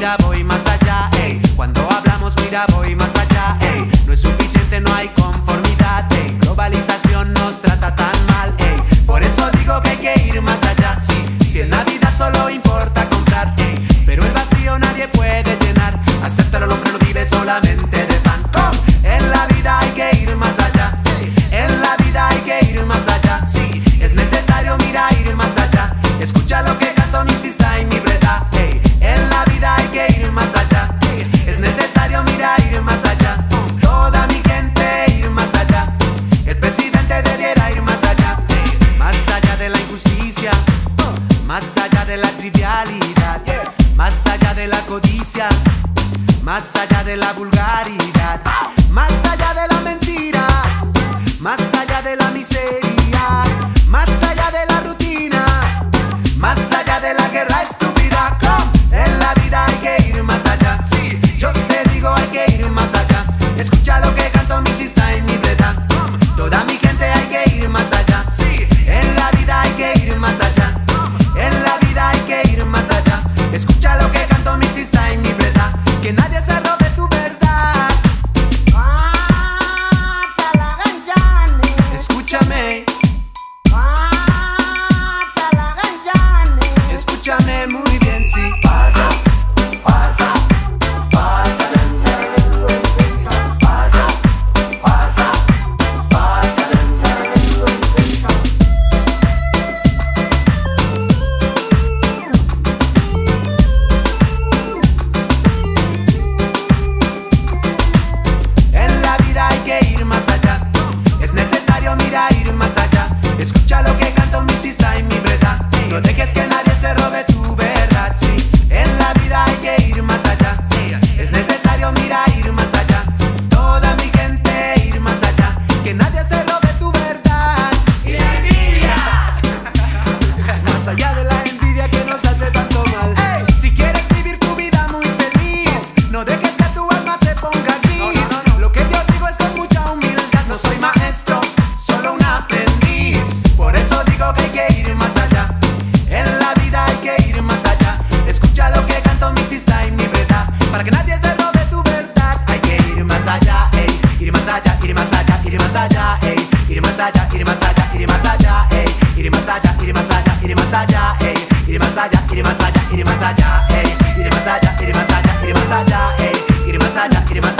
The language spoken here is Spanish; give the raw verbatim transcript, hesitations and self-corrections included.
mira voy más allá, ey. Cuando hablamos mira voy más allá, ey. No es suficiente, no hay conformidad, ey. Globalización nos trata tan mal, ey. Por eso digo que hay que ir más allá, sí. Si en Navidad solo importa comprar, ey. Pero el vacío nadie puede llenar. Acéptalo, el hombre no vive solamente de pan. ¡Com! En la vida hay que ir más allá, ey. En la vida hay que ir más allá, sí. Es necesario, mira, ir más allá. Escucha lo que canto, mi sista y mi breda, ey. En la vida hay que ir más allá, ey. Es necesario, mira, ir más allá. Toda mi gente ir más allá. El presidente debiera ir más allá, ey. Más allá de la injusticia, más allá de la trivialidad, más allá de la codicia, más allá de la vulgaridad, más allá de la mentira, más allá de la miseria, más allá de la rutina, más allá de la guerra estúpida. En la vida hay que ir más allá, sí, yo te digo hay que ir más allá. Escucha lo que canto, mi sista y mi breda. Toda mi gente hay que ir más allá, sí. En la vida hay que ir más allá. En la vida hay que ir más allá. Escucha lo que canto, mi sista y mi breda. Que nadie se robe tu verdad. Escúchame. Escúchame muy bien, sí. Escucha lo que canto, mi sista y mi breda. No dejes que nadie se robe tu verdad, sí. En la vida hay que ir más allá. Es necesario, mira, ir más allá. Toda mi gente ir más allá. Que nadie se robe tu verdad. Y la envidia. Más allá de la envidia que nos hace tanto mal. Hey. Si quieres vivir tu vida muy feliz, no dejes que tu alma se ponga gris. No, no, no, no. Lo que yo digo es con mucha humildad. No soy maestro, solo un aprendiz. Por eso digo que hay que ir más allá. En la vida hay que ir más allá. Escucha lo que canto, mi sista y mi breda. Para que nadie se robe tu verdad. Hay que ir más allá, ey. Ir más allá, ir más allá, ir más allá, ey. Ir más allá, ir más allá, ir más allá, ey. Ir más allá, ir más allá, ir más allá, ey. Ir más allá, ir más allá, ir más allá, ey. Ir más allá, ir más allá, ir más allá, ey. Ir más allá, ir más